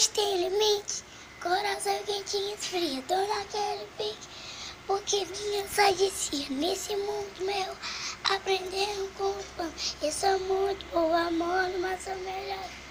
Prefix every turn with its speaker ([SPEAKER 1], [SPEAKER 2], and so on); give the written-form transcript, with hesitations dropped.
[SPEAKER 1] Mas tem limite, coração quentinho esfria, tô naquele pique. Porque minha sadia nesse mundo meu, aprendendo com o pão. Eu sou muito boa, amor, mas sou melhor.